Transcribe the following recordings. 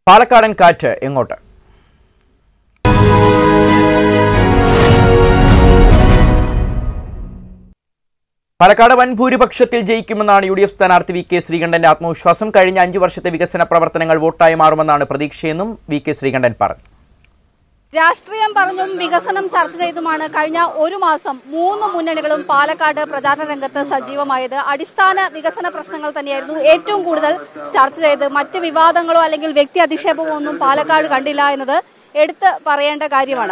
പാലക്കാടൻ കാറ്റ് എങ്ങോട്ട്? പാലക്കാട് വൻ ഭൂരിപക്ഷത്തിൽ ജയിക്കുമെന്നാണ് യുഡിഎഫ് സ്ഥാനാർത്ഥി വി.കെ. ശ്രീകണ്ഠന്റെ ആത്മവിശ്വാസം. കഴിഞ്ഞ 5 വർഷത്തെ വികസന പ്രവർത്തനങ്ങൾ വോട്ടായി മാറുമെന്നാണ് പ്രതീക്ഷയെന്നും വി.കെ. ശ്രീകണ്ഠൻ പറഞ്ഞു. രാഷ്ട്രീയം പറഞ്ഞും വികസനം ചർച്ച ചെയ്തുമാണ് കഴിഞ്ഞ ഒരു മാസം 3 മുന്നണികളും പാലക്കാട് പ്രചാരണ രംഗത്ത് സജീവമായത്. അടിസ്ഥാന വികസന പ്രശ്നങ്ങൾ തന്നെയായിരുന്നു ഏറ്റവും കൂടുതൽ ചർച്ച ചെയ്ത്. മറ്റ് വിവാദങ്ങളോ അല്ലെങ്കിൽ വ്യക്തി അധിക്ഷേപമോ ഒന്നും പാലക്കാട് കണ്ടില്ല എന്നത് എടുത്ത് പറയേണ്ട കാര്യമാണ്.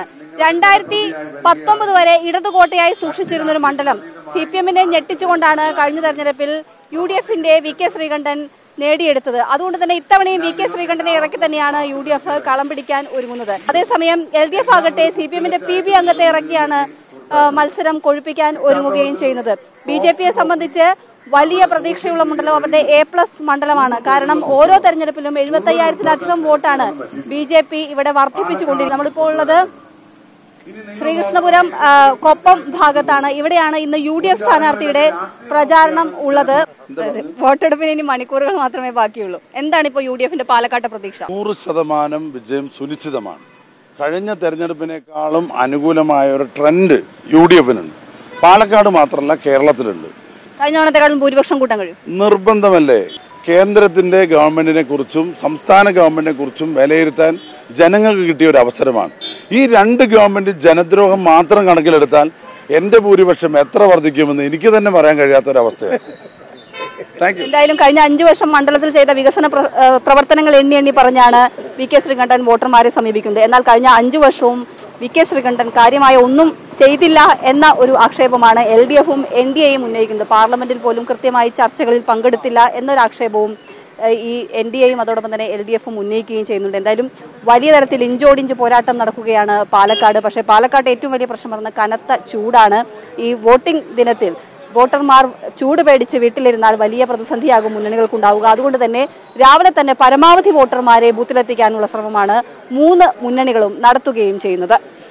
2019 വരെ ഇടതുകോട്ടയായി സൂക്ഷിച്ചിരുന്ന ഒരു മണ്ഡലം CPM-നെ ഞെട്ടിച്ചുകൊണ്ടാണ് കഴിഞ്ഞ തെരഞ്ഞെടുപ്പിൽ UDF-ന്റെ വി.കെ. ശ്രീകണ്ഠൻ നേടിയെടുത്തത്. അതുകൊണ്ട് തന്നെ ഇത്തവണയും വി.കെ. ശ്രീകണ്ഠനെ ഇറക്കി തന്നെയാണ് UDF കളം പിടിക്കാൻ ഒരുങ്ങുന്നത്. അതേസമയം LDF ആകട്ടെ CPM-ന്റെ PB അംഗത്തെ ഇറക്കിയാണ് മത്സരം കൊഴുപ്പിക്കാൻ ഒരുങ്ങുകയും ചെയ്യുന്നത്. BJP-യെ സംബന്ധിച്ച് വലിയ പ്രതീക്ഷയുള്ള മണ്ഡലം അവരുടെ A+ മണ്ഡലമാണ്. കാരണം ഓരോ തെരഞ്ഞെടുപ്പിലും 75,000-ലധികം വോട്ടാണ് BJP ഇവിടെ വർദ്ധിപ്പിച്ചുകൊണ്ടിരിക്കുന്നത്. നമ്മളിപ്പോൾ ഉള്ളത് ശ്രീകൃഷ്ണപുരം കൊപ്പം ഭാഗത്താണ്. ഇവിടെയാണ് ഇന്ന് UDF സ്ഥാനാർത്ഥിയുടെ പ്രചാരണം ഉള്ളത്. വോട്ടെടുപ്പിന് ഇനി മണിക്കൂറുകൾ മാത്രമേ ബാക്കിയുള്ളൂ. എന്താണ് ഇപ്പോൾ UDF-ന്റെ പാലക്കാട്ടെ പ്രതീക്ഷ? 100% വിജയം സുനിശ്ചിതമാണ്. കഴിഞ്ഞ തെരഞ്ഞെടുപ്പിനേക്കാളും അനുകൂലമായ ഒരു ട്രെൻഡ് UDF-നുണ്ട്. പാലക്കാട് മാത്രമല്ല, കേരളത്തിലുണ്ട്. കഴിഞ്ഞ തവണത്തെക്കാളും ഭൂരിപക്ഷം കൂട്ടാൻ കഴിയും. നിർബന്ധമല്ലേ? കേന്ദ്രത്തിന്റെ ഗവൺമെന്റിനെ കുറിച്ചും സംസ്ഥാന ഗവൺമെന്റിനെ കുറിച്ചും വിലയിരുത്താൻ ജനങ്ങൾക്ക് കിട്ടിയ ഒരു അവസരമാണ്. ഈ 2 ഗവൺമെന്റ് ജനദ്രോഹം മാത്രം കണക്കിലെടുത്താൽ എന്റെ ഭൂരിപക്ഷം എത്ര വർദ്ധിക്കുമെന്ന് എനിക്ക് തന്നെ പറയാൻ കഴിയാത്തൊരവസ്ഥയാണ്. എന്തായാലും കഴിഞ്ഞ 5 വർഷം മണ്ഡലത്തിൽ ചെയ്ത വികസന പ്രവർത്തനങ്ങൾ എണ്ണി പറഞ്ഞാണ് വി.കെ. ശ്രീകണ്ഠൻ വോട്ടർമാരെ സമീപിക്കുന്നത്. എന്നാൽ കഴിഞ്ഞ 5 വർഷവും വി.കെ. ശ്രീകണ്ഠൻ കാര്യമായ ഒന്നും ചെയ്തില്ല എന്ന ഒരു ആക്ഷേപമാണ് LDF-ഉം NDA-യും ഉന്നയിക്കുന്നത്. പാർലമെന്റിൽ പോലും കൃത്യമായി ചർച്ചകളിൽ പങ്കെടുത്തില്ല എന്നൊരു ആക്ഷേപവും ഈ NDA-യും അതോടൊപ്പം തന്നെ LDF-ഉം ഉന്നയിക്കുകയും ചെയ്യുന്നുണ്ട്. എന്തായാലും വലിയ തരത്തിൽ ഇഞ്ചോടിഞ്ച് പോരാട്ടം നടക്കുകയാണ് പാലക്കാട്. പക്ഷേ പാലക്കാട് ഏറ്റവും വലിയ പ്രശ്നം പറഞ്ഞ കനത്ത ചൂടാണ്. ഈ വോട്ടിംഗ് ദിനത്തിൽ വോട്ടർമാർ ചൂട് പേടിച്ച് വീട്ടിലിരുന്നാൽ വലിയ പ്രതിസന്ധിയാകും മുന്നണികൾക്കുണ്ടാവുക. അതുകൊണ്ട് തന്നെ രാവിലെ തന്നെ പരമാവധി വോട്ടർമാരെ ബൂത്തിലെത്തിക്കാനുള്ള ശ്രമമാണ് 3 മുന്നണികളും നടത്തുകയും ചെയ്യുന്നത്.